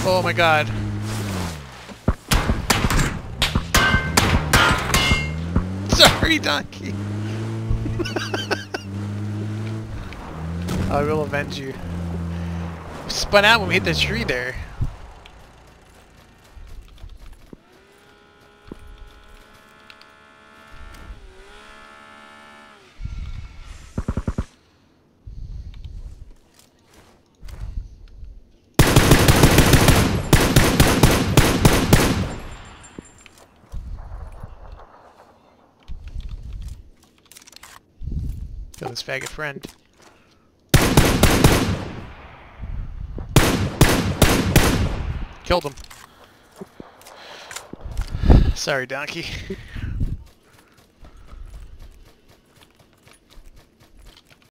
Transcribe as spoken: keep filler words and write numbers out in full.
Oh my god. Sorry, donkey. I will avenge you. Spun out when we hit the tree there. Kill this faggot friend. Killed him. Sorry, donkey.